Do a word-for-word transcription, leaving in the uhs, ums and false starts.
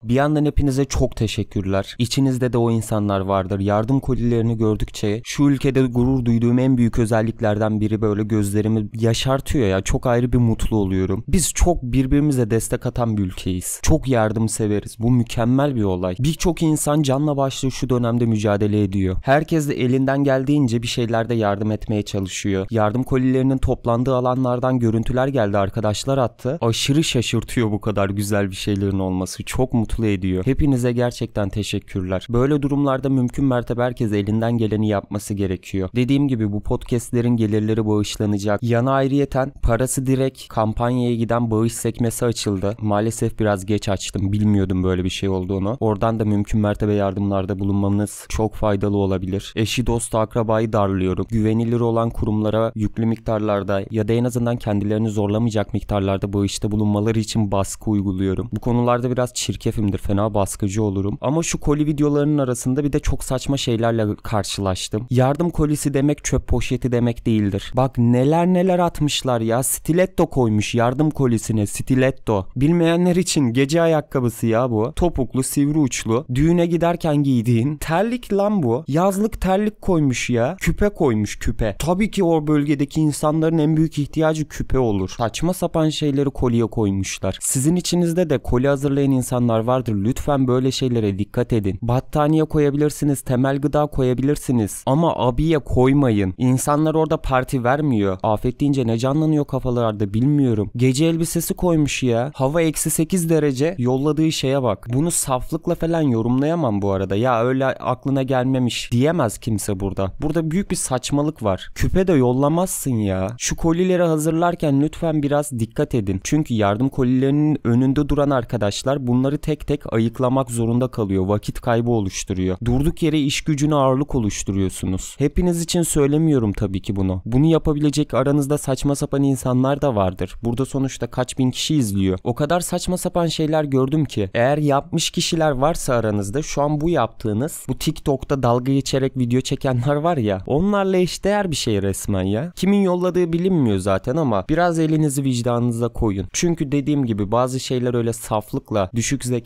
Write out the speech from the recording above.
Bir yandan hepinize çok teşekkürler. İçinizde de o insanlar vardır. Yardım kolilerini gördükçe şu ülkede gurur duyduğum en büyük özelliklerden biri böyle gözlerimi yaşartıyor ya. Çok ayrı bir mutlu oluyorum. Biz çok birbirimize destek atan bir ülkeyiz. Çok yardımseveriz. Bu mükemmel bir olay. Birçok insan canla başla şu dönemde mücadele ediyor. Herkes de elinden geldiğince bir şeylerde yardım etmeye çalışıyor. Yardım kolilerinin toplandığı alanlardan görüntüler geldi, arkadaşlar attı. Aşırı şaşırtıyor bu kadar güzel bir şeylerin olması. Çok mutlu ediyor. Hepinize gerçekten teşekkürler. Böyle durumlarda mümkün mertebe herkes elinden geleni yapması gerekiyor. Dediğim gibi bu podcastlerin gelirleri bağışlanacak. Yana ayrıyeten parası direkt kampanyaya giden bağış sekmesi açıldı. Maalesef biraz geç açtım. Bilmiyordum böyle bir şey olduğunu. Oradan da mümkün mertebe yardımlarda bulunmanız çok faydalı olabilir. Eşi, dostu, akrabayı darlıyorum. Güvenilir olan kurumlara yüklü miktarlarda ya da en azından kendilerini zorlamayacak miktarlarda bağışta bulunmaları için baskı uyguluyorum. Bu konularda biraz çirkefimdir. Fena baskıcı olurum. Ama şu koli videolarının arasında bir de çok saçma şeylerle karşılaştım. Yardım kolisi demek çöp poşeti demek değildir. Bak neler neler atmışlar ya. Stiletto koymuş yardım kolisine. Stiletto. Bilmeyenler için gece ayakkabısı ya bu. Topuklu, sivri uçlu. Düğüne giderken giydiğin terlik lan bu. Yazlık terlik koymuş ya. Küpe koymuş, küpe. Tabii ki o bölgedeki insanların en büyük ihtiyacı küpe olur. Saçma sapan şeyleri koliye koymuşlar. Sizin içinizde de koli hazırlayan insanlar vardır. Lütfen böyle şeylere dikkat edin. Battaniye koyabilirsiniz, temel gıda koyabilirsiniz. Ama abiye koymayın. İnsanlar orada parti vermiyor. Afet deyince ne canlanıyor kafalarda bilmiyorum. Gece elbisesi koymuş ya. Hava eksi sekiz derece. Yolladığı şeye bak. Bunu saflıkla falan yorumlayamam bu arada. Ya öyle aklına gelmemiş diyemez kimse burada. Burada büyük bir saçmalık var. Küpe de yollamazsın ya. Şu kolileri hazırlarken lütfen biraz dikkat edin. Çünkü yardım kolilerinin önünde duran arkadaşlar bunları tek tek ayıklamak zorunda kalıyor. Vakit kaybı oluşturuyor. Durduk yere iş gücüne ağırlık oluşturuyorsunuz. Hepiniz için söylemiyorum tabii ki bunu. Bunu yapabilecek aranızda saçma sapan insanlar da vardır. Burada sonuçta kaç bin kişi izliyor. O kadar saçma sapan şeyler gördüm ki. Eğer yapmış kişiler varsa aranızda şu an bu yaptığınız, bu TikTok'ta dalga geçerek video çekenler var ya, onlarla eşdeğer bir şey resmen ya. Kimin yolladığı bilinmiyor zaten ama biraz elinizi vicdanınıza koyun. Çünkü dediğim gibi bazı şeyler öyle saflıkla, düşük zeka